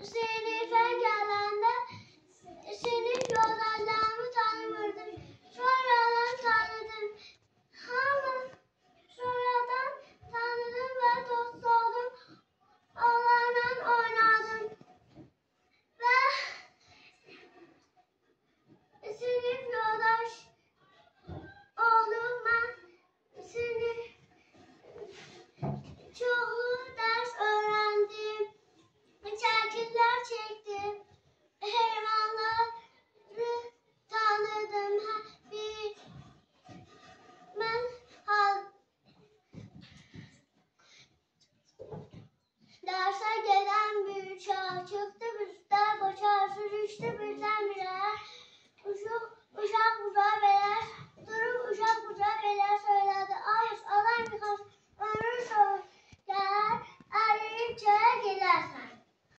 Sınıfa gelende sınıf yollarımı tanımırdım. Sonradan tanıdım. Sonradan tanıdım ve dost oldum. Onlarla oynadım. Ve sınıf yoldaş oldum ben. Çoğu ders öğrendim. Çerkizler çektim. Hayvanları tanıdım. Derse gelen bir uçağa çıktı, bizden koşar sürüştü birdenbire. Uşak bucağı beler, durup uşak bucağı beler söyledi. Ağaç adam birkaç ömür sonra gelir, eriyip çöle gider.